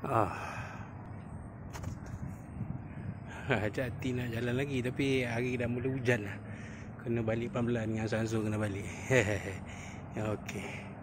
Ah. Hati nak jalan lagi tapi hari dah mula hujan lah. Kena balik pelan-pelan dengan Samsung kena balik. Okey.